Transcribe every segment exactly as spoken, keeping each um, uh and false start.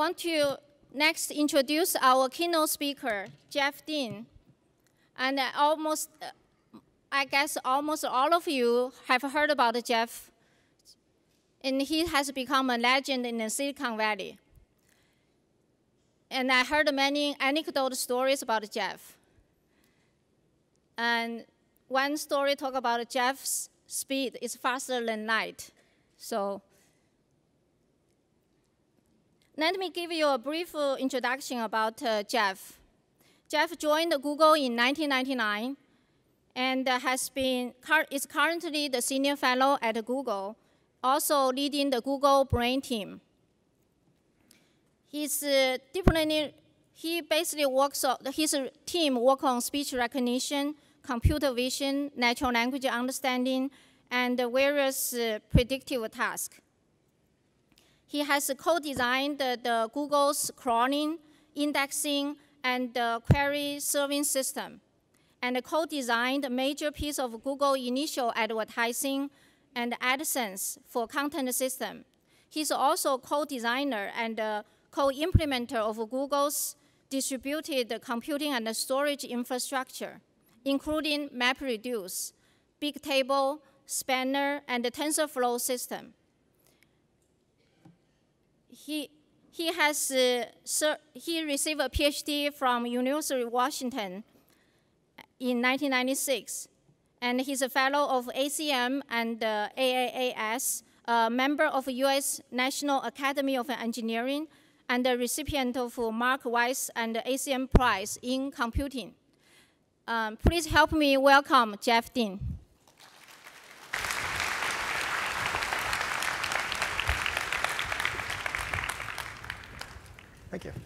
want to next introduce our keynote speaker, Jeff Dean. And almost, I guess almost all of you have heard about Jeff. And he has become a legend in the Silicon Valley. And I heard many anecdotal stories about Jeff. And one story talk about Jeff's speed is faster than light. So let me give you a brief uh, introduction about uh, Jeff. Jeff joined Google in nineteen ninety-nine and uh, has been, is currently the senior fellow at Google, also leading the Google Brain team. He's uh, deep learning, he basically works, on, his team works on speech recognition, computer vision, natural language understanding, and various uh, predictive tasks. He has co-designed the, the Google's crawling, indexing, and the query serving system, and co-designed a major piece of Google initial advertising and AdSense for content system. He's also co-designer and uh, co-implementer of Google's distributed computing and storage infrastructure, including MapReduce, Bigtable, Spanner, and the TensorFlow system. He, he, has, uh, he received a PhD from University of Washington in nineteen ninety-six, and he's a fellow of A C M and uh, A A A S, a member of U S National Academy of Engineering, and a recipient of Mark Weiss and A C M Prize in Computing. Um, please help me welcome Jeff Dean. Thank you.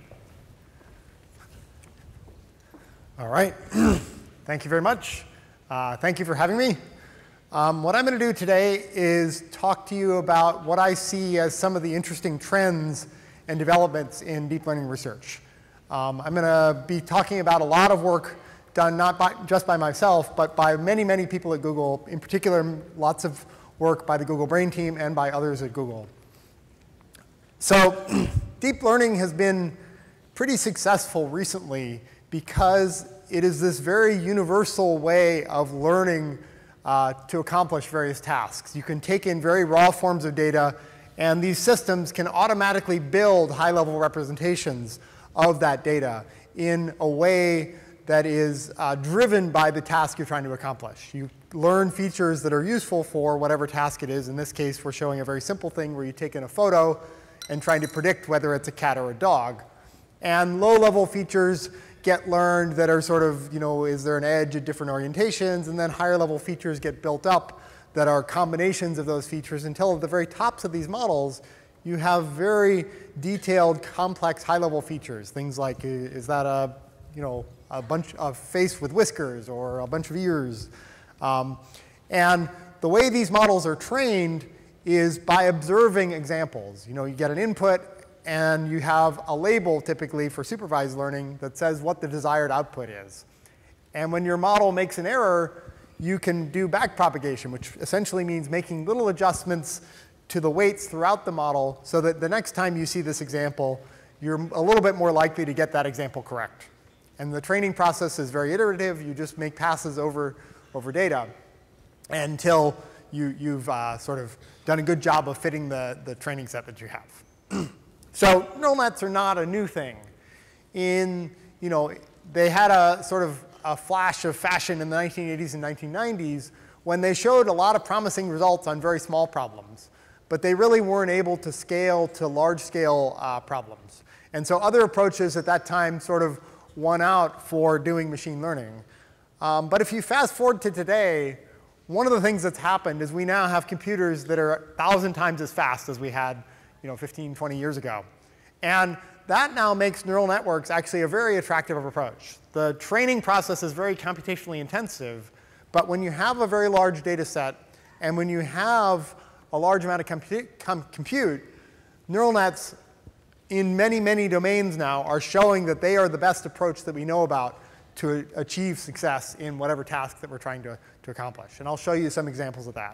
All right. Thank you very much. Uh, thank you for having me. Um, what I'm going to do today is talk to you about what I see as some of the interesting trends and developments in deep learning research. Um, I'm going to be talking about a lot of work done not by, just by myself, but by many, many people at Google, in particular, lots of work by the Google Brain team and by others at Google. So deep learning has been pretty successful recently because it is this very universal way of learning uh, to accomplish various tasks. You can take in very raw forms of data, and these systems can automatically build high-level representations of that data in a way that is uh, driven by the task you're trying to accomplish. You learn features that are useful for whatever task it is. In this case, we're showing a very simple thing where you take in a photo and trying to predict whether it's a cat or a dog. And low-level features get learned that are sort of, you know, is there an edge at different orientations? And then higher-level features get built up that are combinations of those features until at the very tops of these models, you have very detailed, complex, high-level features. Things like, is that a, you know, a bunch of face with whiskers or a bunch of ears? Um, and the way these models are trained is by observing examples. You know, you get an input, and you have a label, typically, for supervised learning that says what the desired output is. And when your model makes an error, you can do backpropagation, which essentially means making little adjustments to the weights throughout the model so that the next time you see this example, you're a little bit more likely to get that example correct. And the training process is very iterative. You just make passes over, over data until you, you've uh, sort of done a good job of fitting the, the training set that you have. So neural nets are not a new thing. In, you know, they had a sort of a flash of fashion in the nineteen eighties and nineteen nineties when they showed a lot of promising results on very small problems. But they really weren't able to scale to large-scale uh, problems. And so other approaches at that time sort of won out for doing machine learning. Um, but if you fast forward to today, one of the things that's happened is we now have computers that are a thousand times as fast as we had, you know, fifteen, twenty years ago. And that now makes neural networks actually a very attractive approach. The training process is very computationally intensive, but when you have a very large data set and when you have a large amount of compu com compute, neural nets in many, many domains now are showing that they are the best approach that we know about to achieve success in whatever task that we're trying to, to accomplish. And I'll show you some examples of that.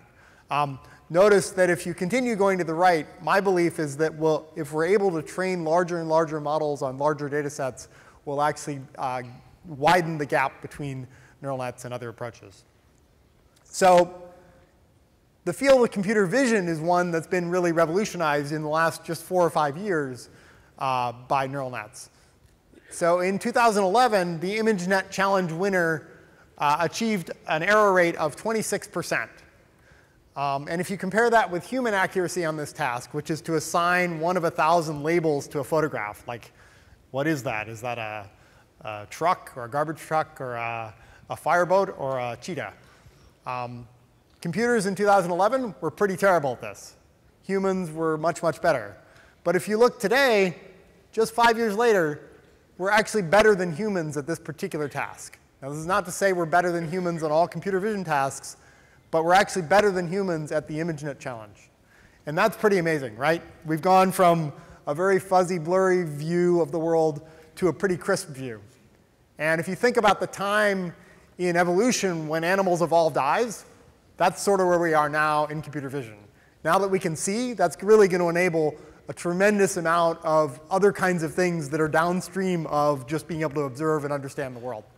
Um, notice that if you continue going to the right, my belief is that we'll, if we're able to train larger and larger models on larger data sets, we'll actually uh, widen the gap between neural nets and other approaches. So the field of computer vision is one that's been really revolutionized in the last just four or five years uh, by neural nets. So in two thousand eleven, the ImageNet Challenge winner uh, achieved an error rate of twenty-six percent. Um, and if you compare that with human accuracy on this task, which is to assign one of a thousand labels to a photograph, like what is that? Is that a, a truck or a garbage truck or a, a fireboat or a cheetah? Um, computers in two thousand eleven were pretty terrible at this. Humans were much, much better. But if you look today, just five years later, we're actually better than humans at this particular task. Now, this is not to say we're better than humans on all computer vision tasks, but we're actually better than humans at the ImageNet Challenge. And that's pretty amazing, right? We've gone from a very fuzzy, blurry view of the world to a pretty crisp view. And if you think about the time in evolution when animals evolved eyes, that's sort of where we are now in computer vision. Now that we can see, that's really going to enable a tremendous amount of other kinds of things that are downstream of just being able to observe and understand the world.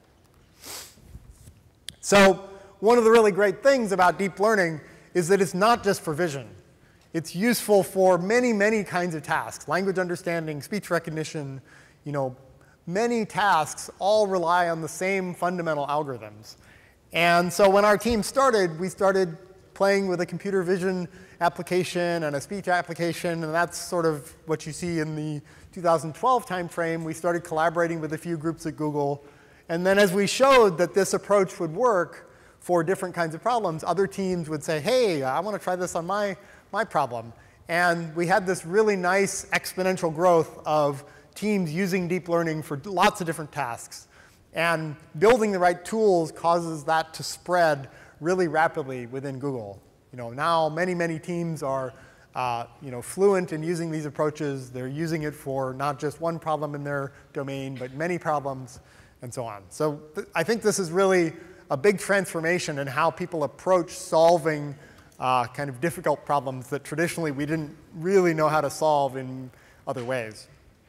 So one of the really great things about deep learning is that it's not just for vision. It's useful for many, many kinds of tasks. Language understanding, speech recognition, you know, many tasks all rely on the same fundamental algorithms. And so when our team started, we started playing with a computer vision application and a speech application, and that's sort of what you see in the two thousand twelve timeframe. We started collaborating with a few groups at Google. And then as we showed that this approach would work for different kinds of problems, other teams would say, hey, I want to try this on my, my problem. And we had this really nice exponential growth of teams using deep learning for lots of different tasks. And building the right tools causes that to spread really rapidly within Google. You know, now many, many teams are uh, you know, fluent in using these approaches. They're using it for not just one problem in their domain, but many problems, and so on. So I think this is really a big transformation in how people approach solving uh, kind of difficult problems that traditionally we didn't really know how to solve in other ways.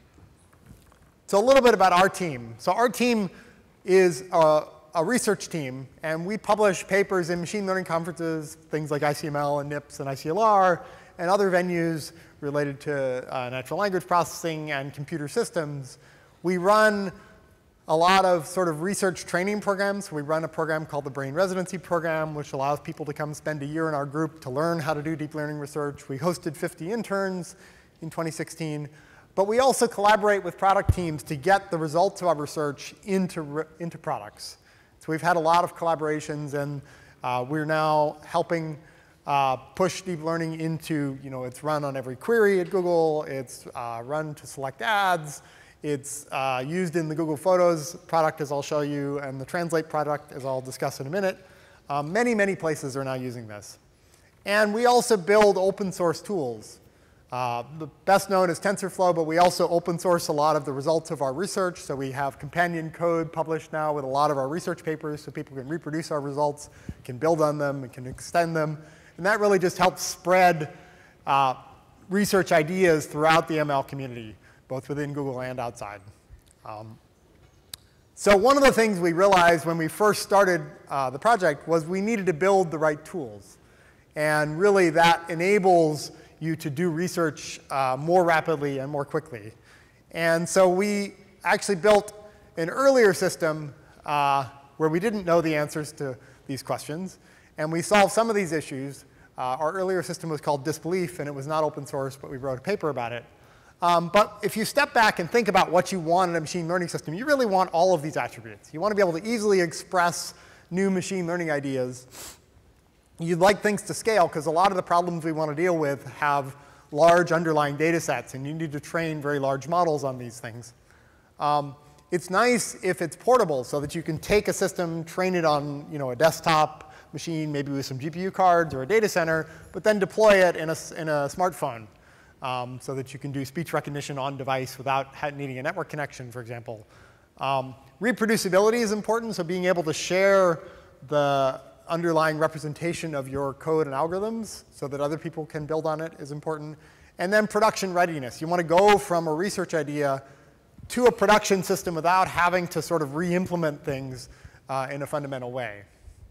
So a little bit about our team. So our team is a, a research team, and we publish papers in machine learning conferences, things like I C M L and NIPS and I C L R, and other venues related to uh, natural language processing and computer systems. We run a lot of sort of research training programs. We run a program called the Brain Residency Program, which allows people to come spend a year in our group to learn how to do deep learning research. We hosted fifty interns in twenty sixteen. But we also collaborate with product teams to get the results of our research into, into products. So we've had a lot of collaborations, and uh, we're now helping uh, push deep learning into, you know, it's run on every query at Google. It's uh, run to select ads. It's uh, used in the Google Photos product, as I'll show you, and the Translate product, as I'll discuss in a minute. Um, many, many places are now using this. And we also build open source tools. Uh, the best known is TensorFlow, but we also open source a lot of the results of our research. So we have companion code published now with a lot of our research papers, so people can reproduce our results, can build on them, and can extend them. And that really just helps spread uh, research ideas throughout the M L community, both within Google and outside. Um, so one of the things we realized when we first started uh, the project was we needed to build the right tools. And really that enables you to do research uh, more rapidly and more quickly. And so we actually built an earlier system uh, where we didn't know the answers to these questions. And we solved some of these issues. Uh, our earlier system was called Disbelief, and it was not open source, but we wrote a paper about it. Um, but if you step back and think about what you want in a machine learning system, you really want all of these attributes. You want to be able to easily express new machine learning ideas. You'd like things to scale, because a lot of the problems we want to deal with have large underlying data sets, and you need to train very large models on these things. Um, it's nice if it's portable, so that you can take a system, train it on, you know, a desktop machine, maybe with some G P U cards or a data center, but then deploy it in a, in a smartphone, um, so that you can do speech recognition on device without needing a network connection, for example. Um, reproducibility is important, so being able to share the underlying representation of your code and algorithms so that other people can build on it is important. And then production readiness. You want to go from a research idea to a production system without having to sort of re-implement things uh, in a fundamental way.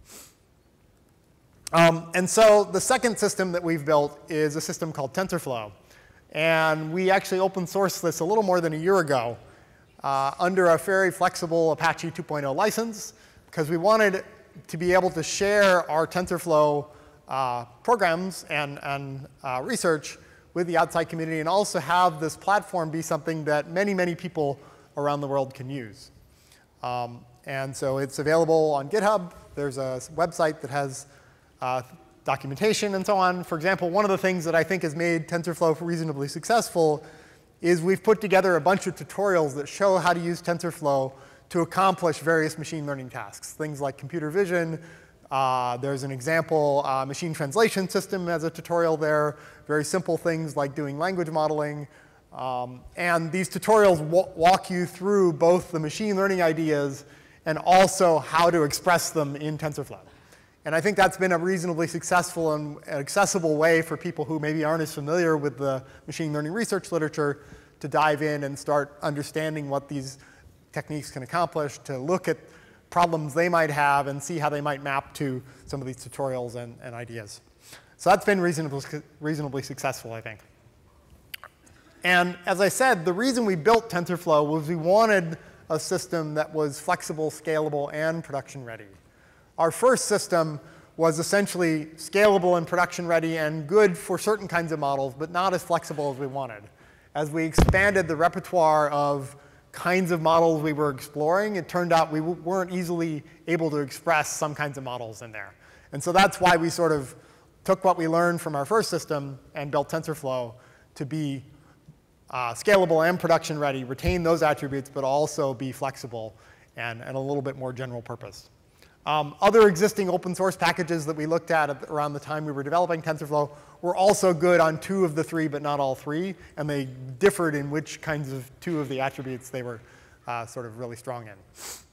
Um, and so the second system that we've built is a system called TensorFlow. And we actually open sourced this a little more than a year ago uh, under a very flexible Apache two point oh license, because we wanted to be able to share our TensorFlow uh, programs and, and uh, research with the outside community, and also have this platform be something that many, many people around the world can use. Um, and so it's available on GitHub. There's a website that has uh, documentation and so on. For example, one of the things that I think has made TensorFlow reasonably successful is we've put together a bunch of tutorials that show how to use TensorFlow to accomplish various machine learning tasks. Things like computer vision. Uh, there's an example uh, machine translation system as a tutorial there. Very simple things like doing language modeling. Um, and these tutorials walk you through both the machine learning ideas and also how to express them in TensorFlow. And I think that's been a reasonably successful and accessible way for people who maybe aren't as familiar with the machine learning research literature to dive in and start understanding what these techniques can accomplish, to look at problems they might have and see how they might map to some of these tutorials and, and ideas. So that's been reasonably, reasonably successful, I think. And as I said, the reason we built TensorFlow was we wanted a system that was flexible, scalable, and production ready. Our first system was essentially scalable and production ready and good for certain kinds of models, but not as flexible as we wanted. As we expanded the repertoire of kinds of models we were exploring, it turned out we weren't easily able to express some kinds of models in there. And so that's why we sort of took what we learned from our first system and built TensorFlow to be uh, scalable and production ready, retain those attributes, but also be flexible and, and a little bit more general purpose. Um, other existing open source packages that we looked at, at around the time we were developing TensorFlow were also good on two of the three, but not all three. And they differed in which kinds of two of the attributes they were uh, sort of really strong in.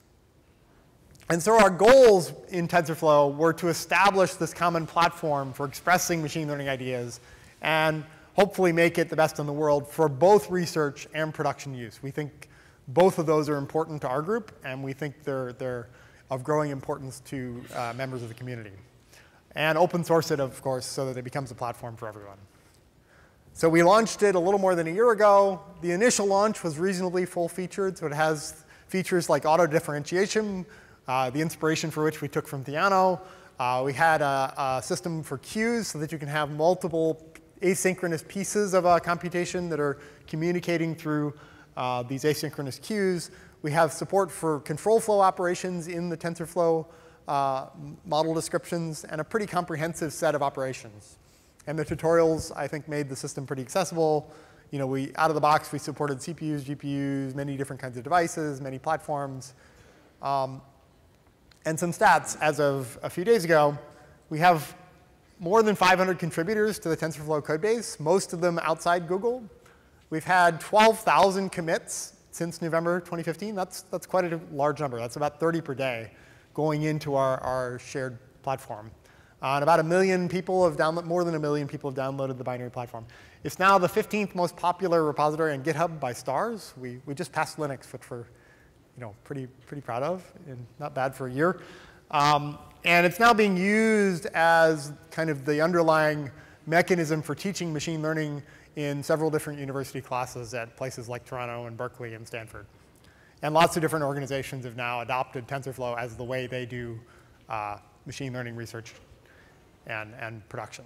And so our goals in TensorFlow were to establish this common platform for expressing machine learning ideas and hopefully make it the best in the world for both research and production use. We think both of those are important to our group, and we think they're, they're of growing importance to uh, members of the community. And open source it, of course, so that it becomes a platform for everyone. So we launched it a little more than a year ago. The initial launch was reasonably full-featured, so it has features like auto-differentiation, uh, the inspiration for which we took from Theano. Uh, we had a, a system for queues so that you can have multiple asynchronous pieces of a computation that are communicating through uh, these asynchronous queues. We have support for control flow operations in the TensorFlow uh, model descriptions, and a pretty comprehensive set of operations. And the tutorials, I think, made the system pretty accessible. You know, we, out of the box, we supported C P Us, G P Us, many different kinds of devices, many platforms. Um, and some stats. As of a few days ago, we have more than five hundred contributors to the TensorFlow codebase, most of them outside Google. We've had twelve thousand commits since November twenty fifteen. That's, that's quite a large number. That's about thirty per day going into our, our shared platform. Uh, and about a million people have downloaded, more than a million people have downloaded the binary platform. It's now the fifteenth most popular repository on GitHub by stars. We, we just passed Linux, which we're you know, pretty, pretty proud of, and not bad for a year. Um, and it's now being used as kind of the underlying mechanism for teaching machine learning in several different university classes at places like Toronto and Berkeley and Stanford. And lots of different organizations have now adopted TensorFlow as the way they do uh, machine learning research and, and production.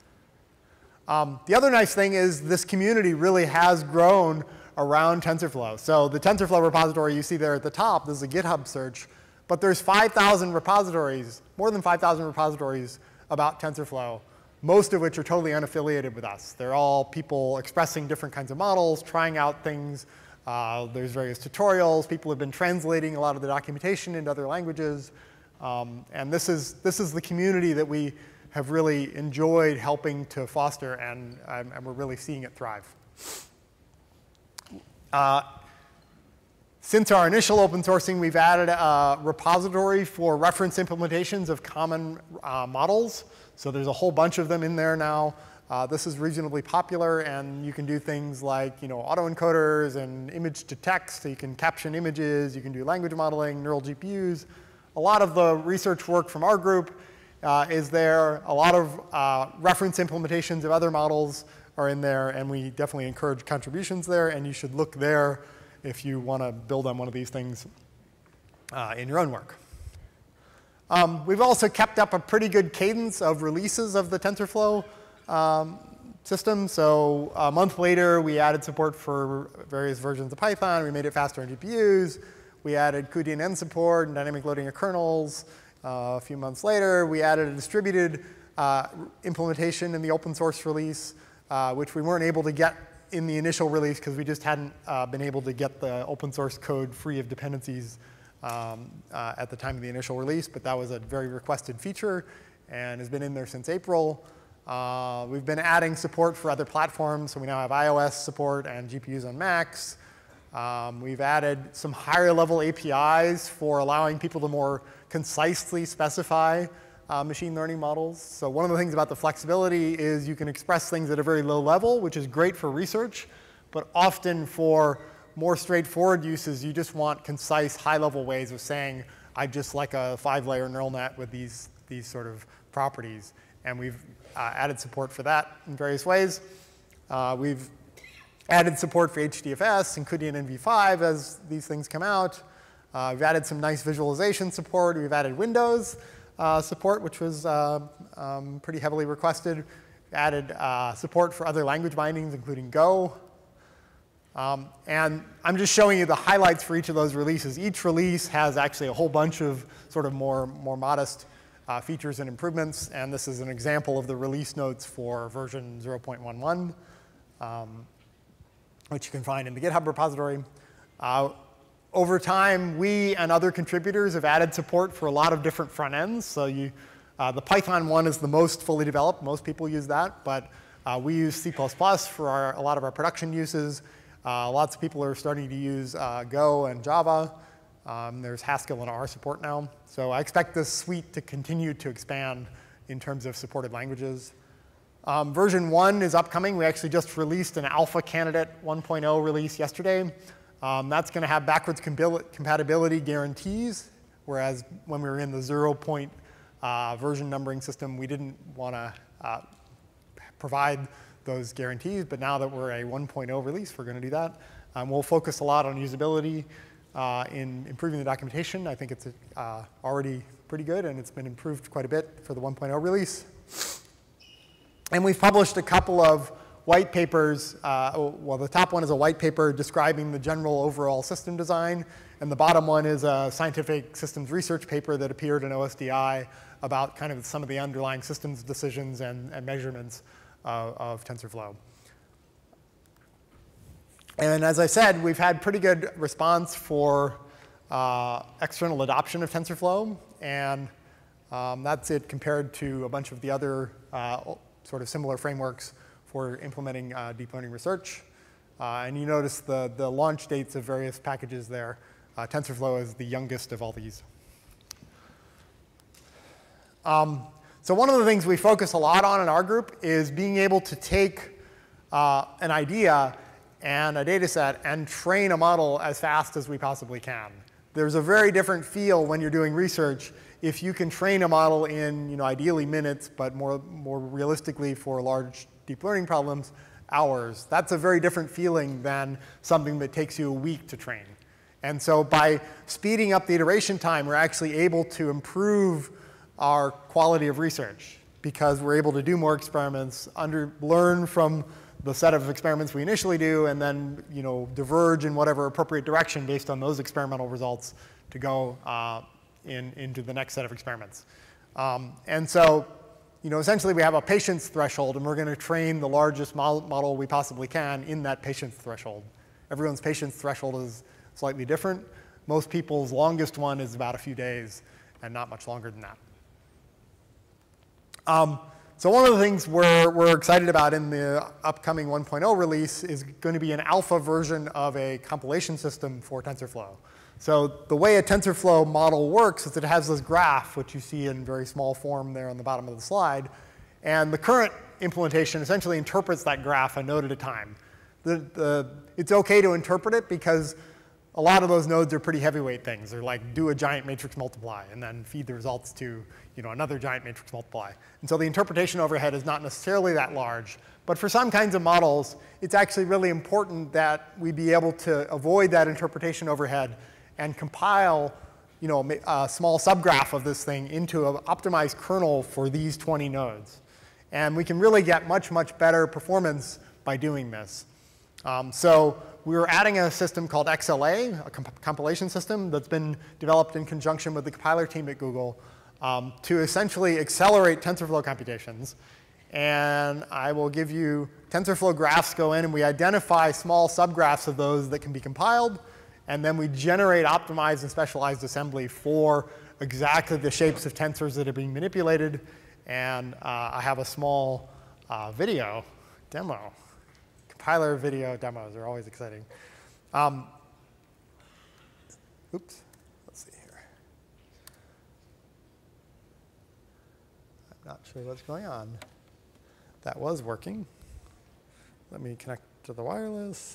Um, the other nice thing is this community really has grown around TensorFlow. So the TensorFlow repository you see there at the top, this is a GitHub search, but there's five thousand repositories, more than five thousand repositories about TensorFlow, most of which are totally unaffiliated with us. They're all people expressing different kinds of models, trying out things. Uh, there's various tutorials. People have been translating a lot of the documentation into other languages. Um, and this is, this is the community that we have really enjoyed helping to foster, and, um, and we're really seeing it thrive. Uh, Since our initial open sourcing, we've added a repository for reference implementations of common uh, models. So there's a whole bunch of them in there now. Uh, this is reasonably popular, and you can do things like, you know, autoencoders and image to text. So you can caption images. You can do language modeling, neural G P Us. A lot of the research work from our group uh, is there. A lot of uh, reference implementations of other models are in there, and we definitely encourage contributions there. And you should look there if you want to build on one of these things uh, in your own work. Um, we've also kept up a pretty good cadence of releases of the TensorFlow um, system. So a month later, we added support for various versions of Python. We made it faster on G P Us. We added cuDNN support and dynamic loading of kernels. Uh, a few months later, we added a distributed uh, implementation in the open source release, uh, which we weren't able to get in the initial release because we just hadn't uh, been able to get the open source code free of dependencies um, uh, at the time of the initial release. But that was a very requested feature and has been in there since April. Uh, we've been adding support for other platforms. So we now have iOS support and G P Us on Macs. Um, we've added some higher level A P Is for allowing people to more concisely specify Uh, machine learning models. So one of the things about the flexibility is you can express things at a very low level, which is great for research, but often for more straightforward uses, you just want concise, high-level ways of saying, I just like a five-layer neural net with these, these sort of properties. And we've uh, added support for that in various ways. Uh, we've added support for H D F S and cuDNN v five as these things come out. Uh, we've added some nice visualization support. We've added Windows Uh, support, which was uh, um, pretty heavily requested. We added uh, support for other language bindings, including Go. Um, and I'm just showing you the highlights for each of those releases. Each release has actually a whole bunch of sort of more, more modest uh, features and improvements. And this is an example of the release notes for version zero point one one, um, which you can find in the GitHub repository. Uh, Over time, we and other contributors have added support for a lot of different front ends. So you, uh, the Python one is the most fully developed. Most people use that. But uh, we use C plus plus for our, a lot of our production uses. Uh, lots of people are starting to use uh, Go and Java. Um, there's Haskell and R support now. So I expect this suite to continue to expand in terms of supported languages. Um, version one is upcoming. We actually just released an alpha candidate one point oh release yesterday. Um, that's going to have backwards compatibility guarantees, whereas when we were in the zero point uh, version numbering system, we didn't want to uh, provide those guarantees. But now that we're a one point oh release, we're going to do that. Um, we'll focus a lot on usability uh, in improving the documentation. I think it's uh, already pretty good, and it's been improved quite a bit for the one point oh release. And we've published a couple of white papers. Uh, well, the top one is a white paper describing the general overall system design. And the bottom one is a scientific systems research paper that appeared in O S D I about kind of some of the underlying systems decisions and, and measurements uh, of TensorFlow. And as I said, we've had pretty good response for uh, external adoption of TensorFlow. And um, that's it compared to a bunch of the other uh, sort of similar frameworks for implementing uh, deep learning research. Uh, and you notice the, the launch dates of various packages there. Uh, TensorFlow is the youngest of all these. Um, so one of the things we focus a lot on in our group is being able to take uh, an idea and a data set and train a model as fast as we possibly can. There's a very different feel when you're doing research if you can train a model in, you know, ideally minutes, but more, more realistically for large deep learning problems, hours. That's a very different feeling than something that takes you a week to train. And so by speeding up the iteration time, we're actually able to improve our quality of research because we're able to do more experiments, under, learn from the set of experiments we initially do, and then, you know, diverge in whatever appropriate direction based on those experimental results to go uh, in, into the next set of experiments. Um, and so, you know, essentially we have a patience threshold, and we're going to train the largest model, model we possibly can in that patience threshold. Everyone's patience threshold is slightly different. Most people's longest one is about a few days, and not much longer than that. Um, so one of the things we're, we're excited about in the upcoming one point oh release is going to be an alpha version of a compilation system for TensorFlow. So the way a TensorFlow model works is it has this graph, which you see in very small form there on the bottom of the slide. And the current implementation essentially interprets that graph a node at a time. The, the, it's OK to interpret it because a lot of those nodes are pretty heavyweight things. They're like, do a giant matrix multiply, and then feed the results to you know, another giant matrix multiply. And so the interpretation overhead is not necessarily that large. But for some kinds of models, it's actually really important that we be able to avoid that interpretation overhead and compile you know, a small subgraph of this thing into an optimized kernel for these twenty nodes. And we can really get much, much better performance by doing this. Um, so we were adding a system called X L A, a comp compilation system that's been developed in conjunction with the compiler team at Google um, to essentially accelerate TensorFlow computations. And I will give you TensorFlow graphs go in, and we identify small subgraphs of those that can be compiled. And then we generate optimized and specialized assembly for exactly the shapes of tensors that are being manipulated. And uh, I have a small uh, video demo. Compiler video demos are always exciting. Um, oops. Let's see here. I'm not sure what's going on. That was working. Let me connect to the wireless.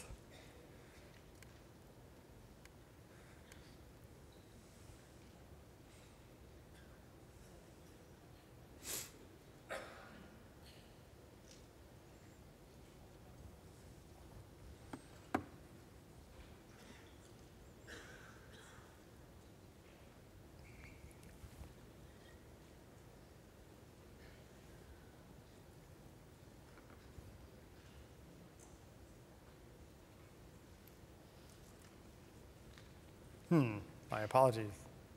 Hmm, my apologies.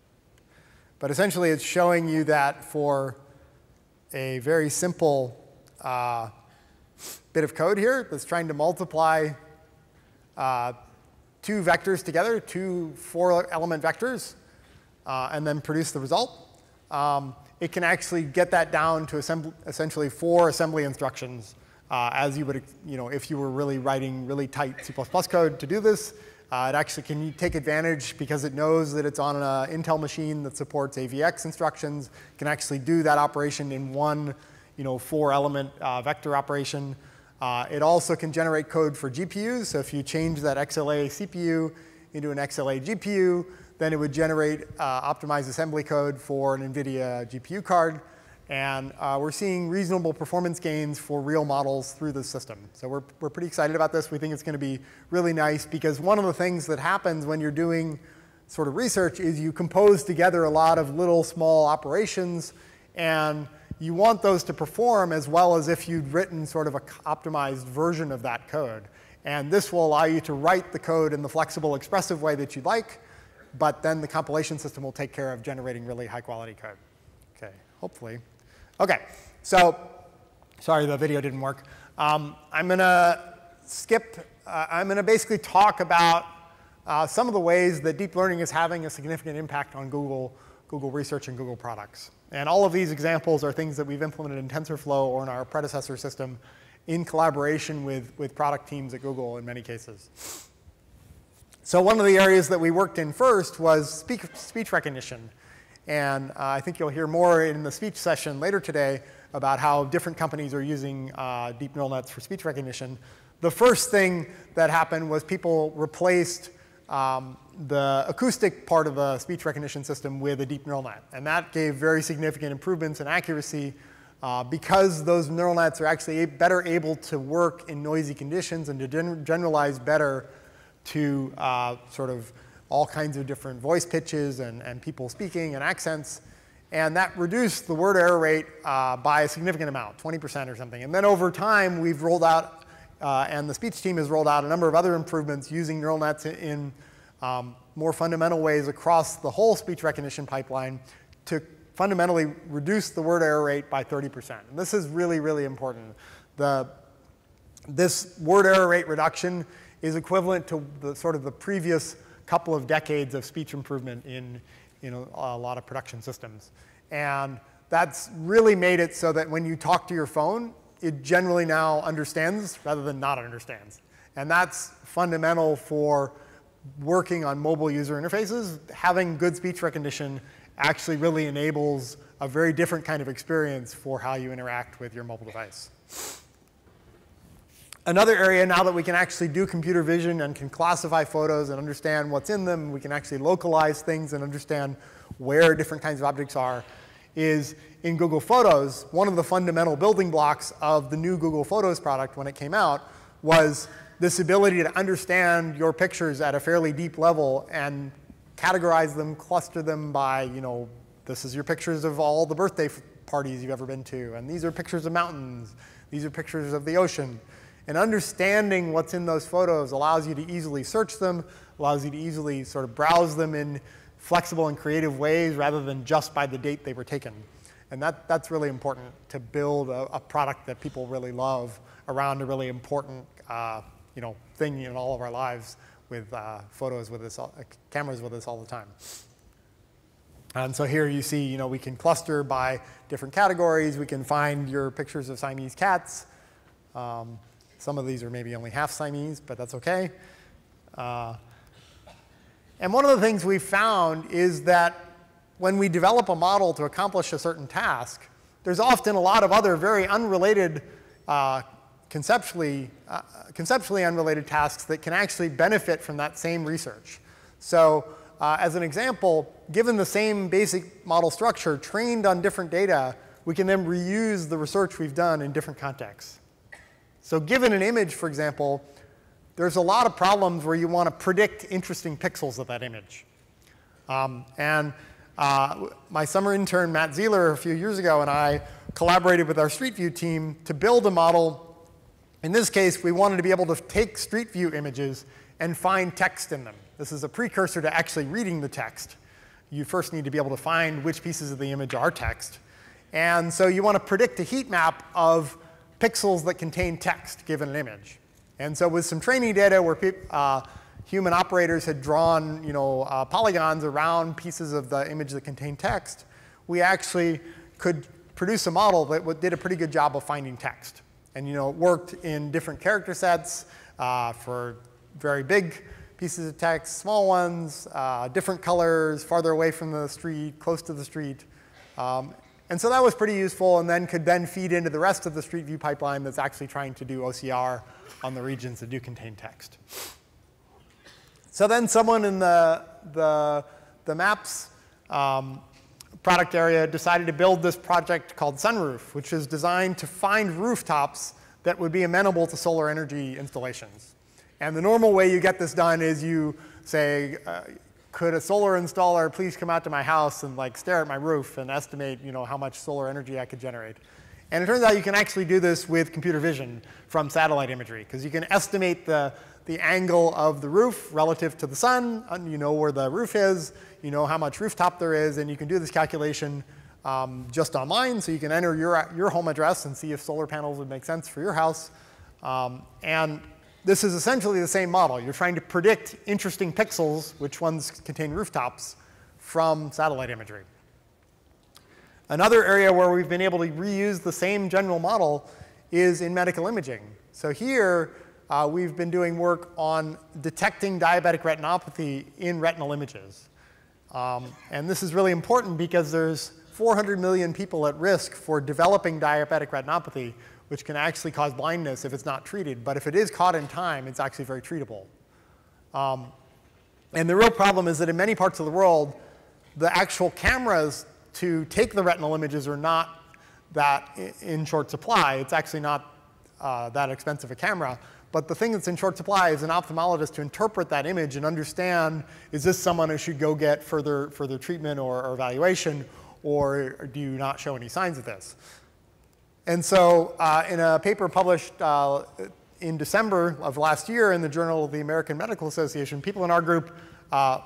But essentially, it's showing you that for a very simple uh, bit of code here that's trying to multiply uh, two vectors together, two four-element vectors, uh, and then produce the result, um, it can actually get that down to essentially four assembly instructions, uh, as you would, you know, if you were really writing really tight C plus plus code to do this. Uh, it actually can take advantage because it knows that it's on an Intel machine that supports A V X instructions, can actually do that operation in one you know, four-element uh, vector operation. Uh, it also can generate code for G P Us. So if you change that X L A C P U into an X L A G P U, then it would generate uh, optimized assembly code for an NVIDIA G P U card. And uh, we're seeing reasonable performance gains for real models through the system. So we're, we're pretty excited about this. We think it's going to be really nice because one of the things that happens when you're doing sort of research is you compose together a lot of little small operations, and you want those to perform as well as if you'd written sort of an optimized version of that code. And this will allow you to write the code in the flexible, expressive way that you'd like, but then the compilation system will take care of generating really high-quality code. OK, hopefully. OK, so sorry the video didn't work. Um, I'm going to skip. Uh, I'm going to basically talk about uh, some of the ways that deep learning is having a significant impact on Google, Google Research and Google products. And all of these examples are things that we've implemented in TensorFlow or in our predecessor system in collaboration with, with product teams at Google in many cases. So one of the areas that we worked in first was speak, speech recognition. And uh, I think you'll hear more in the speech session later today about how different companies are using uh, deep neural nets for speech recognition. The first thing that happened was people replaced um, the acoustic part of the speech recognition system with a deep neural net. And that gave very significant improvements in accuracy uh, because those neural nets are actually better able to work in noisy conditions and to gen generalize better to uh, sort of all kinds of different voice pitches and, and people speaking and accents. And that reduced the word error rate uh, by a significant amount, twenty percent or something. And then over time, we've rolled out, uh, and the speech team has rolled out a number of other improvements using neural nets in um, more fundamental ways across the whole speech recognition pipeline to fundamentally reduce the word error rate by thirty percent. And this is really, really important. The, this word error rate reduction is equivalent to the sort of the previous couple of decades of speech improvement in, in a, a lot of production systems. And that's really made it so that when you talk to your phone, it generally now understands rather than not understands. And that's fundamental for working on mobile user interfaces. Having good speech recognition actually really enables a very different kind of experience for how you interact with your mobile device. Another area now that we can actually do computer vision and can classify photos and understand what's in them, we can actually localize things and understand where different kinds of objects are, is in Google Photos. One of the fundamental building blocks of the new Google Photos product when it came out was this ability to understand your pictures at a fairly deep level and categorize them, cluster them by, you know, this is your pictures of all the birthday parties you've ever been to, and these are pictures of mountains, these are pictures of the ocean. And understanding what's in those photos allows you to easily search them, allows you to easily sort of browse them in flexible and creative ways rather than just by the date they were taken. And that, that's really important to build a, a product that people really love around a really important uh, you know, thing in all of our lives with uh, photos with us, all, uh, cameras with us all the time. And so here you see, you know, we can cluster by different categories. We can find your pictures of Siamese cats. Um, some of these are maybe only half Siamese, but that's OK. Uh, and one of the things we've found is that when we develop a model to accomplish a certain task, there's often a lot of other very unrelated, uh, conceptually, uh, conceptually unrelated tasks that can actually benefit from that same research. So uh, as an example, given the same basic model structure trained on different data, we can then reuse the research we've done in different contexts. So given an image, for example, there's a lot of problems where you want to predict interesting pixels of that image. Um, and uh, my summer intern, Matt Zeeler, a few years ago, and I collaborated with our Street View team to build a model. In this case, we wanted to be able to take Street View images and find text in them. This is a precursor to actually reading the text. You first need to be able to find which pieces of the image are text. And so you want to predict a heat map of pixels that contain text given an image. And so with some training data where uh, human operators had drawn, you know, uh, polygons around pieces of the image that contain text, we actually could produce a model that did a pretty good job of finding text. And you know, it worked in different character sets uh, for very big pieces of text, small ones, uh, different colors, farther away from the street, close to the street. Um, and so that was pretty useful, and then could then feed into the rest of the Street View pipeline that's actually trying to do O C R on the regions that do contain text. So then someone in the, the, the Maps um, product area decided to build this project called Sunroof, which is designed to find rooftops that would be amenable to solar energy installations. And the normal way you get this done is you say, uh, could a solar installer please come out to my house and like stare at my roof and estimate, you know, how much solar energy I could generate. And it turns out you can actually do this with computer vision from satellite imagery, because you can estimate the, the angle of the roof relative to the sun. You know where the roof is. You know how much rooftop there is. And you can do this calculation um, just online. So you can enter your, your home address and see if solar panels would make sense for your house. Um, and this is essentially the same model. You're trying to predict interesting pixels, which ones contain rooftops, from satellite imagery. Another area where we've been able to reuse the same general model is in medical imaging. So here, uh, we've been doing work on detecting diabetic retinopathy in retinal images. Um, and this is really important because there's four hundred million people at risk for developing diabetic retinopathy, which can actually cause blindness if it's not treated. But if it is caught in time, it's actually very treatable. Um, and the real problem is that in many parts of the world, the actual cameras to take the retinal images are not that in short supply. It's actually not uh, that expensive a camera. But the thing that's in short supply is an ophthalmologist to interpret that image and understand, is this someone who should go get further, further treatment or, or evaluation, or do you not show any signs of this? And so uh, in a paper published uh, in December of last year in the Journal of the American Medical Association, people in our group, uh,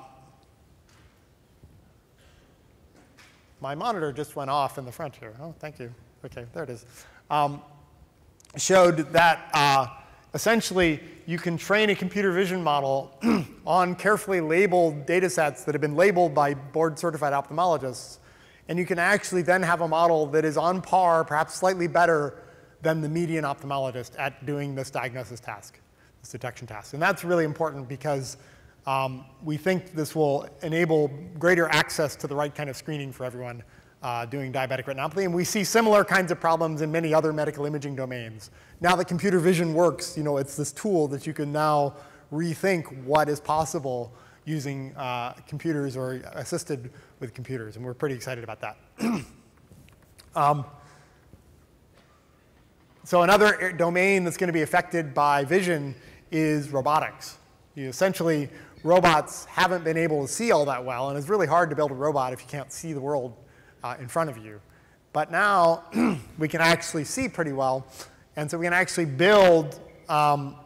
my monitor just went off in the front here. Oh, thank you. OK, there it is. Um, showed that uh, essentially you can train a computer vision model on carefully labeled data sets that have been labeled by board-certified ophthalmologists. And you can actually then have a model that is on par, perhaps slightly better, than the median ophthalmologist at doing this diagnosis task, this detection task. And that's really important because um, we think this will enable greater access to the right kind of screening for everyone uh, doing diabetic retinopathy. And we see similar kinds of problems in many other medical imaging domains. Now that computer vision works, you know, it's this tool that you can now rethink what is possible using uh, computers or assisted with computers. And we're pretty excited about that. um, So another domain that's going to be affected by vision is robotics. You essentially, robots haven't been able to see all that well, and it's really hard to build a robot if you can't see the world uh, in front of you. But now we can actually see pretty well, and so we can actually build um,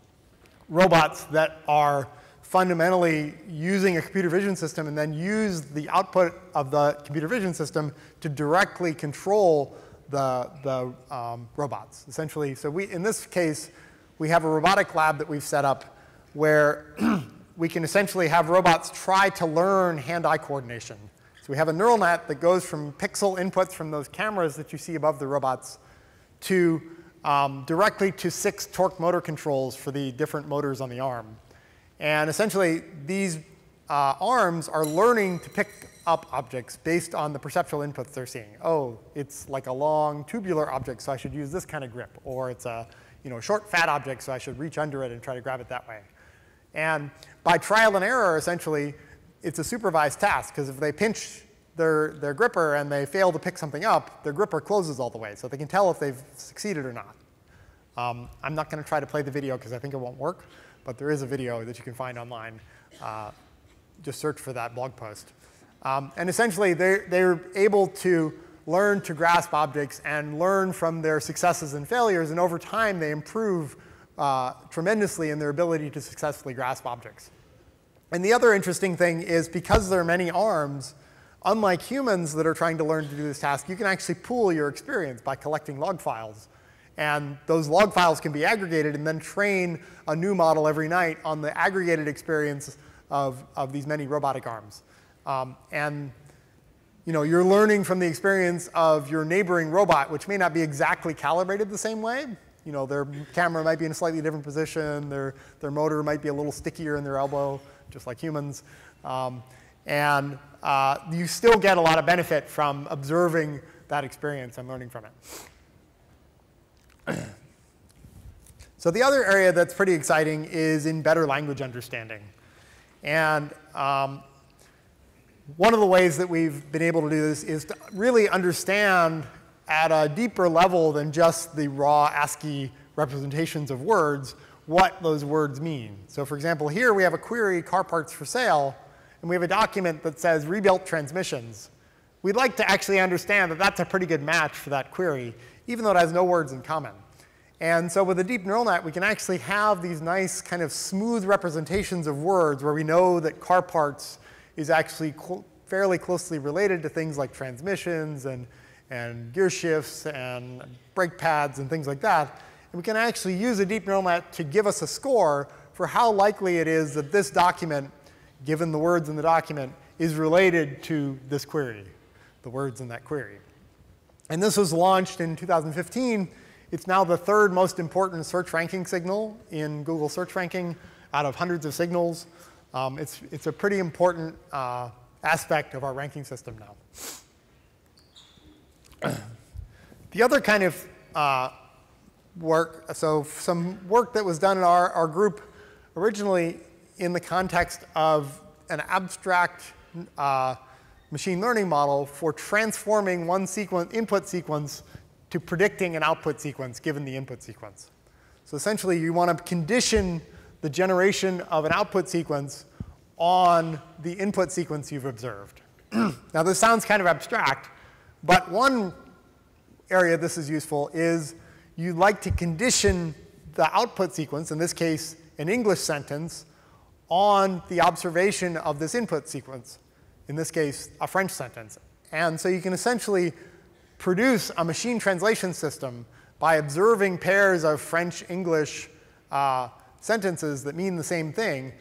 robots that are fundamentally using a computer vision system and then use the output of the computer vision system to directly control the, the um, robots, essentially. So we, in this case, we have a robotic lab that we've set up where we can essentially have robots try to learn hand-eye coordination. So we have a neural net that goes from pixel inputs from those cameras that you see above the robots to um, directly to six torque motor controls for the different motors on the arm. And essentially, these uh, arms are learning to pick up objects based on the perceptual inputs they're seeing. Oh, it's like a long tubular object, so I should use this kind of grip. Or it's a you know, short, fat object, so I should reach under it and try to grab it that way. And by trial and error, essentially, it's a supervised task. Because if they pinch their, their gripper and they fail to pick something up, their gripper closes all the way. So they can tell if they've succeeded or not. Um, I'm not going to try to play the video because I think it won't work. But there is a video that you can find online. Uh, just search for that blog post. Um, and essentially, they're, they're able to learn to grasp objects and learn from their successes and failures. And over time, they improve uh, tremendously in their ability to successfully grasp objects. And the other interesting thing is because there are many arms, unlike humans that are trying to learn to do this task, you can actually pool your experience by collecting log files. And those log files can be aggregated and then train a new model every night on the aggregated experience of, of these many robotic arms. Um, and you know, you're learning from the experience of your neighboring robot, which may not be exactly calibrated the same way. You know, their camera might be in a slightly different position. Their, their motor might be a little stickier in their elbow, just like humans. Um, and uh, you still get a lot of benefit from observing that experience and learning from it. So the other area that's pretty exciting is in better language understanding. And um, one of the ways that we've been able to do this is to really understand at a deeper level than just the raw ASCII representations of words what those words mean. So for example, here we have a query, car parts for sale, and we have a document that says rebuilt transmissions. We'd like to actually understand that that's a pretty good match for that query, even though it has no words in common. And so with a deep neural net, we can actually have these nice kind of smooth representations of words where we know that car parts is actually cl- fairly closely related to things like transmissions and, and gear shifts and brake pads and things like that. And we can actually use a deep neural net to give us a score for how likely it is that this document, given the words in the document, is related to this query, the words in that query. And this was launched in two thousand fifteen. It's now the third most important search ranking signal in Google search ranking out of hundreds of signals. Um, it's, it's a pretty important uh, aspect of our ranking system now. The other kind of uh, work, so some work that was done in our, our group originally in the context of an abstract uh, machine learning model for transforming one sequence, input sequence to predicting an output sequence given the input sequence. So essentially, you want to condition the generation of an output sequence on the input sequence you've observed. Now, this sounds kind of abstract, but one area this is useful is you'd like to condition the output sequence, in this case, an English sentence, on the observation of this input sequence, in this case, a French sentence. And so you can essentially produce a machine translation system by observing pairs of French-English uh, sentences that mean the same thing,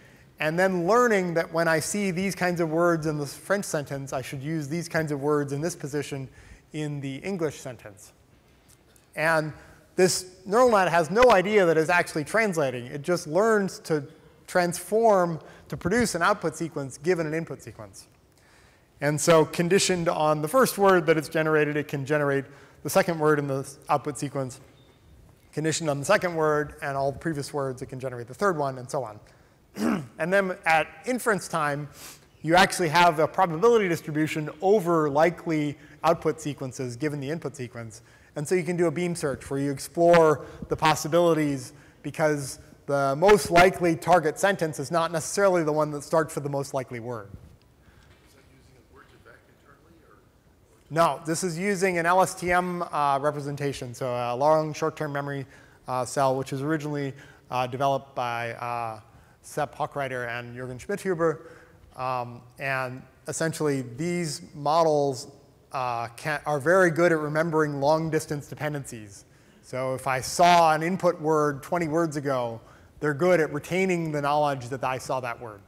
and then learning that when I see these kinds of words in the French sentence, I should use these kinds of words in this position in the English sentence. And this neural net has no idea that it's actually translating. It just learns to transform to produce an output sequence given an input sequence. And so conditioned on the first word that it's generated, it can generate the second word in the output sequence. Conditioned on the second word and all the previous words, it can generate the third one, and so on. And then at inference time, you actually have a probability distribution over likely output sequences given the input sequence. And so you can do a beam search where you explore the possibilities, because the most likely target sentence is not necessarily the one that starts with the most likely word. Is that using a word to vec internally? Or, or no, this is using an L S T M uh, representation, so a long short-term memory uh, cell, which was originally uh, developed by uh, Sepp Hochreiter and Jürgen Schmidhuber. Um, and essentially, these models uh, can, are very good at remembering long-distance dependencies. So if I saw an input word twenty words ago, they're good at retaining the knowledge that I saw that word.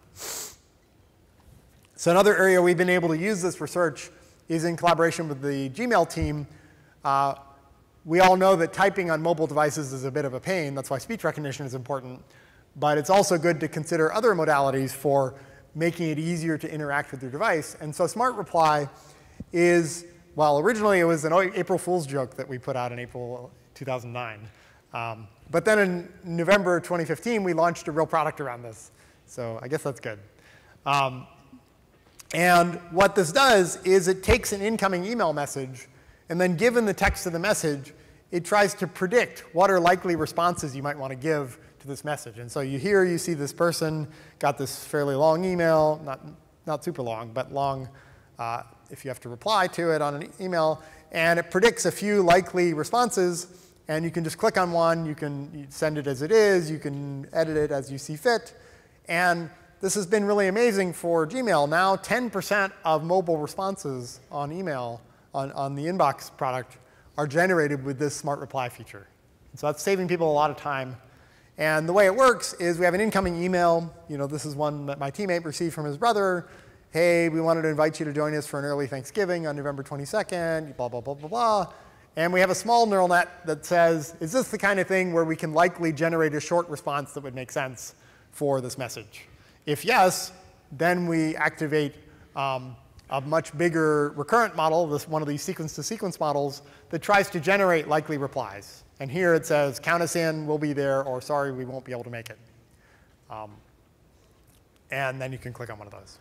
So another area we've been able to use this research is in collaboration with the Gmail team. Uh, we all know that typing on mobile devices is a bit of a pain. That's why speech recognition is important. But it's also good to consider other modalities for making it easier to interact with your device. And so Smart Reply is, well, originally it was an April Fool's joke that we put out in April two thousand nine. Um, but then in November twenty fifteen, we launched a real product around this. So I guess that's good. Um, and what this does is it takes an incoming email message, and then given the text of the message, it tries to predict what are likely responses you might want to give to this message. And so you here you see this person got this fairly long email, not, not super long, but long uh, if you have to reply to it on an email. And it predicts a few likely responses. And you can just click on one. You can send it as it is. You can edit it as you see fit. And this has been really amazing for Gmail. Now ten percent of mobile responses on email, on, on the inbox product, are generated with this Smart Reply feature. And so that's saving people a lot of time. And the way it works is we have an incoming email. You know, this is one that my teammate received from his brother. Hey, we wanted to invite you to join us for an early Thanksgiving on November twenty-second, blah, blah, blah, blah, blah. And we have a small neural net that says, is this the kind of thing where we can likely generate a short response that would make sense for this message? If yes, then we activate um, a much bigger recurrent model, this one of these sequence-to-sequence models, that tries to generate likely replies. And here it says, count us in, we'll be there, or sorry, we won't be able to make it. Um, and then you can click on one of those.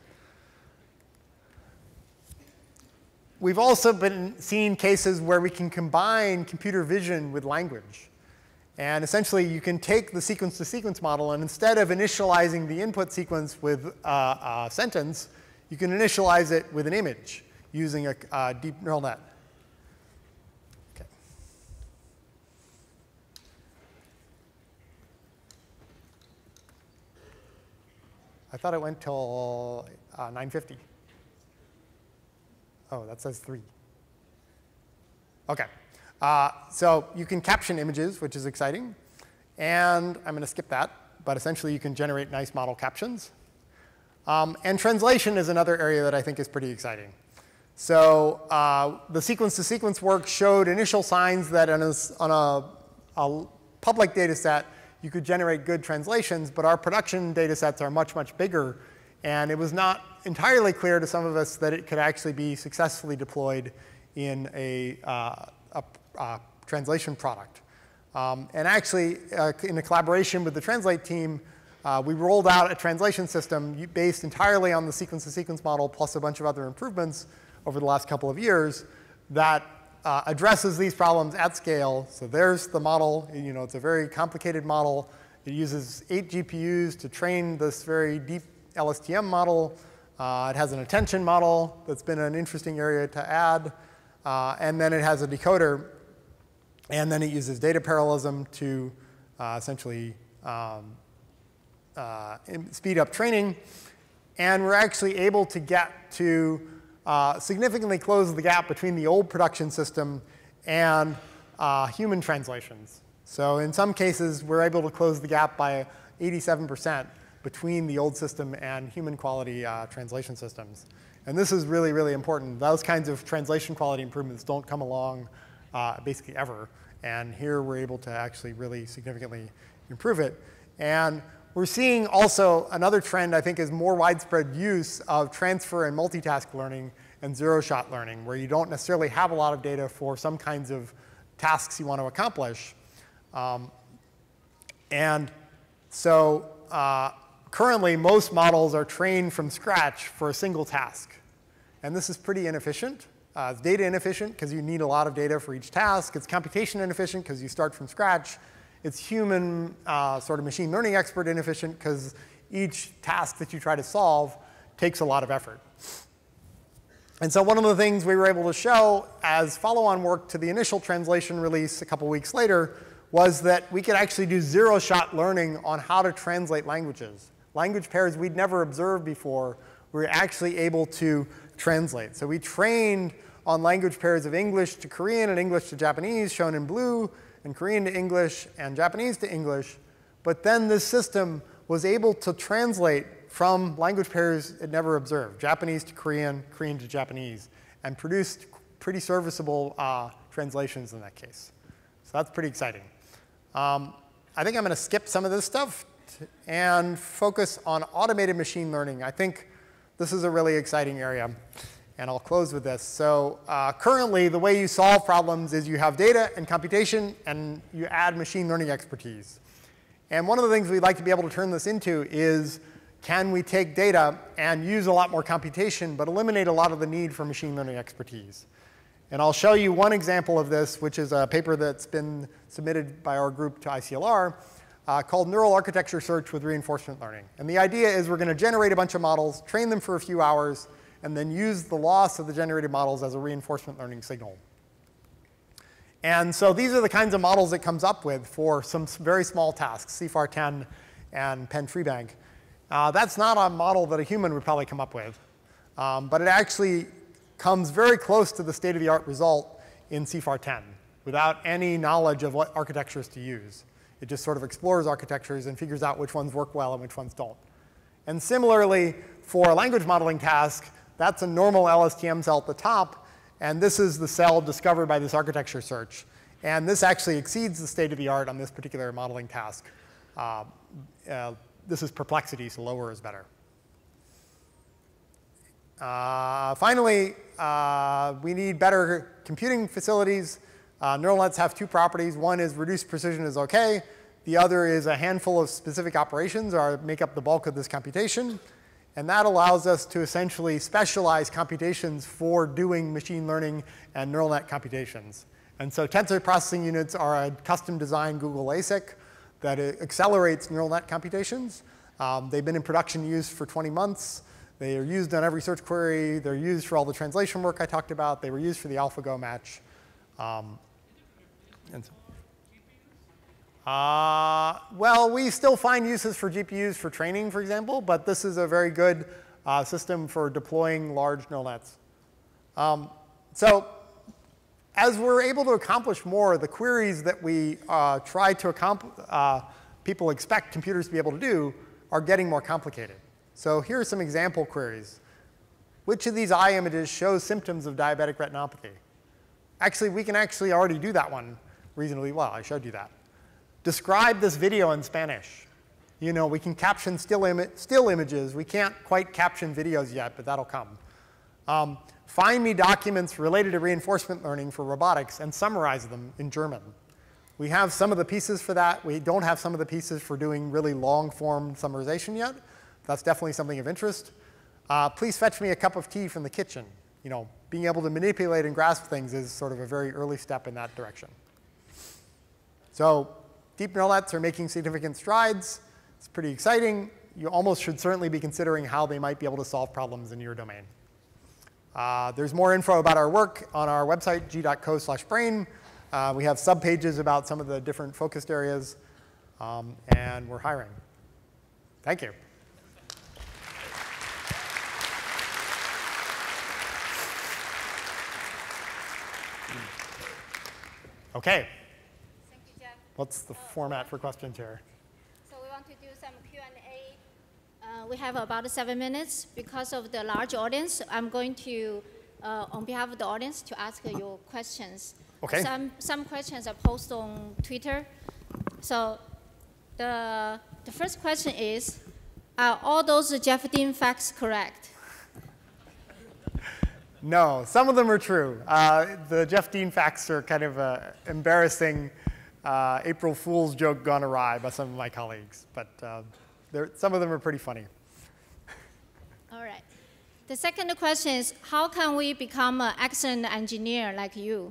We've also been seeing cases where we can combine computer vision with language. And essentially, you can take the sequence-to-sequence model, and instead of initializing the input sequence with uh, a sentence, you can initialize it with an image using a, a deep neural net. Okay. I thought it went till uh, nine fifty. Oh, that says three. OK. Uh, so you can caption images, which is exciting. And I'm going to skip that. But essentially, you can generate nice model captions. Um, and translation is another area that I think is pretty exciting. So uh, the sequence-to-sequence work showed initial signs that on, a, on a, a public data set, you could generate good translations. But our production data sets are much, much bigger. And it was not entirely clear to some of us that it could actually be successfully deployed in a, uh, a, a translation product. Um, and actually, uh, in a collaboration with the Translate team, uh, we rolled out a translation system based entirely on the sequence-to-sequence model plus a bunch of other improvements over the last couple of years that uh, addresses these problems at scale. So there's the model. You know, it's a very complicated model. It uses eight G P Us to train this very deep L S T M model. Uh, it has an attention model that's been an interesting area to add. Uh, and then it has a decoder. And then it uses data parallelism to uh, essentially um, uh, speed up training. And we're actually able to get to uh, significantly close the gap between the old production system and uh, human translations. So in some cases, we're able to close the gap by eighty-seven percent. between the old system and human quality uh, translation systems. And this is really, really important. Those kinds of translation quality improvements don't come along uh, basically ever. And here we're able to actually really significantly improve it. And we're seeing also another trend, I think, is more widespread use of transfer and multitask learning and zero-shot learning, where you don't necessarily have a lot of data for some kinds of tasks you want to accomplish. Um, and so uh, currently, most models are trained from scratch for a single task. And this is pretty inefficient. Uh, it's data inefficient because you need a lot of data for each task. It's computation inefficient because you start from scratch. It's human uh, sort of machine learning expert inefficient because each task that you try to solve takes a lot of effort. And so one of the things we were able to show as follow-on work to the initial translation release a couple weeks later was that we could actually do zero-shot learning on how to translate languages. Language pairs we'd never observed before, we were actually able to translate. So we trained on language pairs of English to Korean and English to Japanese, shown in blue, and Korean to English and Japanese to English. But then this system was able to translate from language pairs it never observed, Japanese to Korean, Korean to Japanese, and produced pretty serviceable uh, translations in that case. So that's pretty exciting. Um, I think I'm going to skip some of this stuff and focus on automated machine learning. I think this is a really exciting area. And I'll close with this. So uh, currently, the way you solve problems is you have data and computation, and you add machine learning expertise. And one of the things we'd like to be able to turn this into is, can we take data and use a lot more computation, but eliminate a lot of the need for machine learning expertise? And I'll show you one example of this, which is a paper that's been submitted by our group to I C L R uh, called Neural Architecture Search with Reinforcement Learning. And the idea is we're going to generate a bunch of models, train them for a few hours, and then use the loss of the generated models as a reinforcement learning signal. And so these are the kinds of models it comes up with for some very small tasks, C F A R ten and PennFreeBank. Uh, that's not a model that a human would probably come up with. Um, but it actually comes very close to the state-of-the-art result in C F A R ten without any knowledge of what architectures to use. It just sort of explores architectures and figures out which ones work well and which ones don't. And similarly, for a language modeling task, that's a normal L S T M cell at the top. And this is the cell discovered by this architecture search. And this actually exceeds the state-of-the-art on this particular modeling task. Uh, uh, this is perplexity, so lower is better. Uh, finally, uh, we need better computing facilities. Uh, neural nets have two properties. One is reduced precision is OK. The other is a handful of specific operations or make up the bulk of this computation. And that allows us to essentially specialize computations for doing machine learning and neural net computations. And so tensor processing units are a custom-designed Google A S I C that accelerates neural net computations. Um, they've been in production use for twenty months. They are used on every search query. They're used for all the translation work I talked about. They were used for the AlphaGo match. Um, and so, Uh, well, we still find uses for G P Us for training, for example, but this is a very good uh, system for deploying large neural nets. Um, so as we're able to accomplish more, the queries that we uh, try to accomplish, uh, people expect computers to be able to do are getting more complicated. So here are some example queries. Which of these eye images shows symptoms of diabetic retinopathy? Actually, we can actually already do that one reasonably well. I showed you that. Describe this video in Spanish. You know, we can caption still, ima still images. We can't quite caption videos yet, but that'll come. Um, find me documents related to reinforcement learning for robotics and summarize them in German. We have some of the pieces for that. We don't have some of the pieces for doing really long-form summarization yet. That's definitely something of interest. Uh, please fetch me a cup of tea from the kitchen. You know, being able to manipulate and grasp things is sort of a very early step in that direction. So deep neural nets are making significant strides. It's pretty exciting. You almost should certainly be considering how they might be able to solve problems in your domain. Uh, there's more info about our work on our website, g dot co slash brain. Uh, we have subpages about some of the different focused areas, um, and we're hiring. Thank you. OK. Thank you, Jeff. What's the Uh, format for questions here? So we want to do some Q and A Uh, we have about seven minutes. Because of the large audience, I'm going to, uh, on behalf of the audience, to ask you questions. Okay. Some, some questions are posted on Twitter. So the, the first question is, are all those Jeff Dean facts correct? No, some of them are true. Uh, the Jeff Dean facts are kind of an embarrassing uh, April Fool's joke gone awry by some of my colleagues. But uh, some of them are pretty funny. All right. The second question is, how can we become an excellent engineer like you?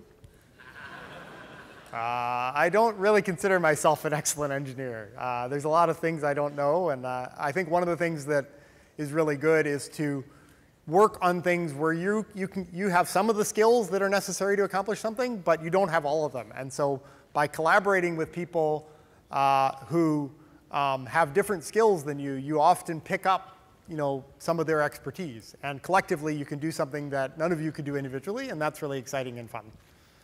Uh, I don't really consider myself an excellent engineer. Uh, there's a lot of things I don't know, and uh, I think one of the things that is really good is to work on things where you, you, can, you have some of the skills that are necessary to accomplish something, but you don't have all of them. And so by collaborating with people uh, who um, have different skills than you, you often pick up you know, some of their expertise. And collectively, you can do something that none of you could do individually, and that's really exciting and fun.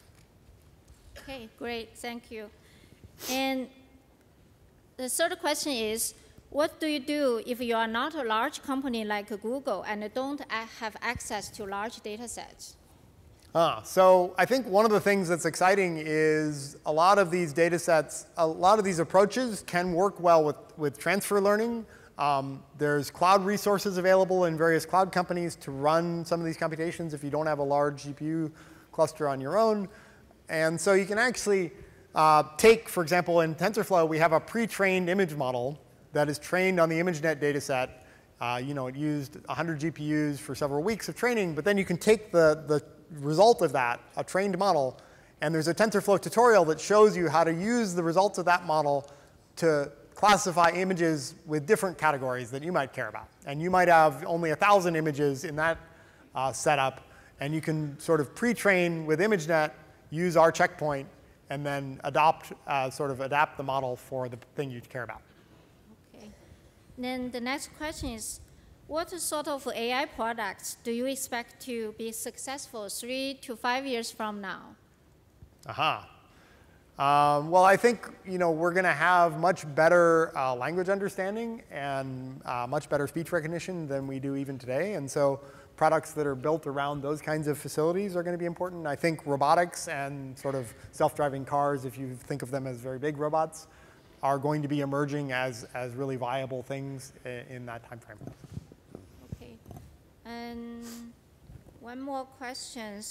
Okay, great, thank you. And the third question is, what do you do if you are not a large company like Google and don't have access to large data sets? Ah, so I think one of the things that's exciting is a lot of these data sets, a lot of these approaches can work well with, with transfer learning. Um, there's cloud resources available in various cloud companies to run some of these computations if you don't have a large G P U cluster on your own. And so you can actually uh, take, for example, in TensorFlow, we have a pre-trained image model that is trained on the ImageNet data set. Uh, you know, it used one hundred G P Us for several weeks of training, but then you can take the, the result of that, a trained model, and there's a TensorFlow tutorial that shows you how to use the results of that model to classify images with different categories that you might care about. And you might have only one thousand images in that uh, setup, and you can sort of pre-train with ImageNet, use our checkpoint, and then adopt, uh, sort of adapt the model for the thing you care about. Okay. Then the next question is, what sort of A I products do you expect to be successful three to five years from now? Aha. Um, well, I think you know we're going to have much better uh, language understanding and uh, much better speech recognition than we do even today. And so products that are built around those kinds of facilities are going to be important. I think robotics and sort of self-driving cars, if you think of them as very big robots, are going to be emerging as, as really viable things in, in that time frame. Okay. And one more question.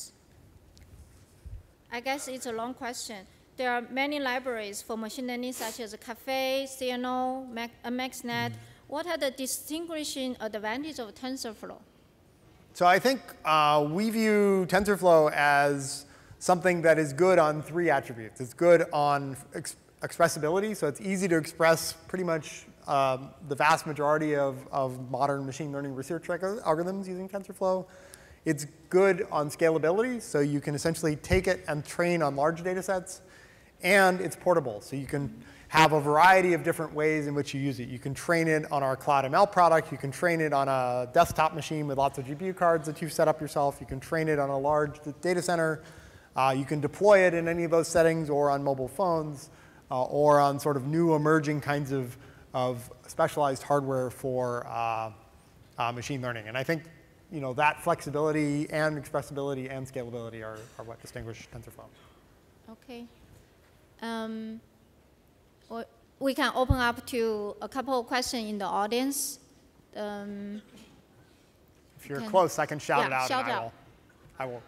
I guess it's a long question. There are many libraries for machine learning, such as Caffe, C N O, MaxNet. Mm-hmm. What are the distinguishing advantages of TensorFlow? So I think uh, we view TensorFlow as something that is good on three attributes. It's good on ex expressibility, so it's easy to express pretty much um, the vast majority of, of modern machine learning research algorithms using TensorFlow. It's good on scalability, so you can essentially take it and train on large data sets. And it's portable, so you can have a variety of different ways in which you use it. You can train it on our Cloud M L product. You can train it on a desktop machine with lots of G P U cards that you've set up yourself. You can train it on a large data center. Uh, you can deploy it in any of those settings or on mobile phones uh, or on sort of new emerging kinds of, of specialized hardware for uh, uh, machine learning. And I think you know, that flexibility and expressibility and scalability are, are what distinguish TensorFlow. OK. Um, we can open up to a couple of questions in the audience. Um, if you're can, close, I can shout yeah, it out. Shout and I out. will. I will.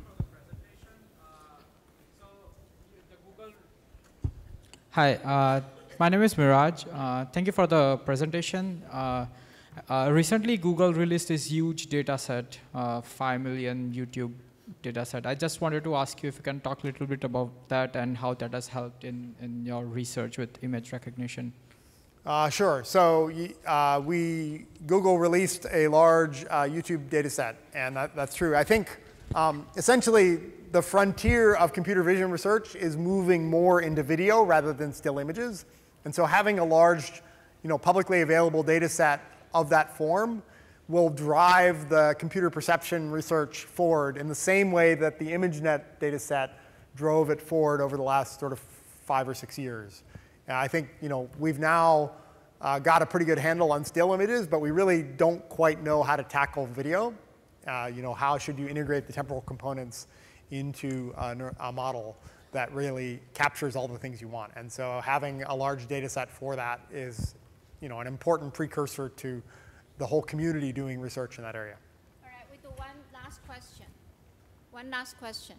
Hi, uh, my name is Miraj. Uh, thank you for the presentation. Uh, uh, recently, Google released this huge data set, uh, five million YouTube data set. I just wanted to ask you if you can talk a little bit about that and how that has helped in, in your research with image recognition. Uh, sure. So uh, we, Google released a large uh, YouTube data set, and that, that's true. I think um, essentially the frontier of computer vision research is moving more into video rather than still images. And so having a large, you know, publicly available data set of that form will drive the computer perception research forward in the same way that the ImageNet data set drove it forward over the last sort of five or six years. And I think you know, we've now uh, got a pretty good handle on still images, but we really don't quite know how to tackle video. Uh, you know, how should you integrate the temporal components into a, a model that really captures all the things you want? And so having a large data set for that is, you know, an important precursor to the whole community doing research in that area. All right, we do one last question. One last question.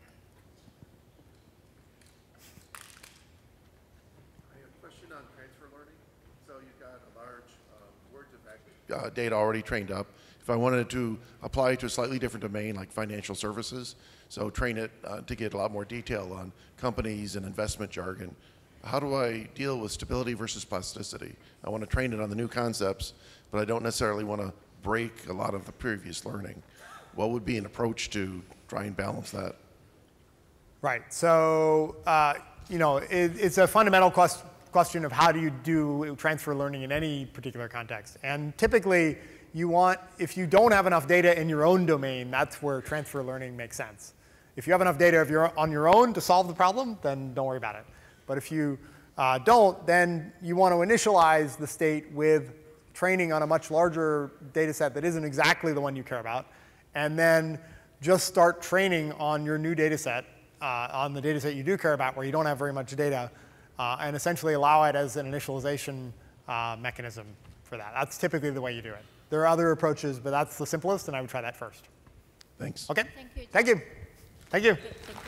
I have a question on transfer learning. So you've got a large um, words of vec- uh, data already trained up. If I wanted to apply it to a slightly different domain like financial services, so train it uh, to get a lot more detail on companies and investment jargon, how do I deal with stability versus plasticity? I want to train it on the new concepts, but I don't necessarily want to break a lot of the previous learning. What would be an approach to try and balance that? Right. So, uh, you know, it, it's a fundamental quest question of how do you do transfer learning in any particular context. And typically, you want, if you don't have enough data in your own domain, that's where transfer learning makes sense. If you have enough data of your, on your own to solve the problem, then don't worry about it. But if you uh, don't, then you want to initialize the state with training on a much larger data set that isn't exactly the one you care about, and then just start training on your new data set, uh, on the data set you do care about where you don't have very much data, uh, and essentially allow it as an initialization uh, mechanism for that. That's typically the way you do it. There are other approaches, but that's the simplest, and I would try that first. Thanks. Okay? Thank you. Thank you. Thank you. Thank you.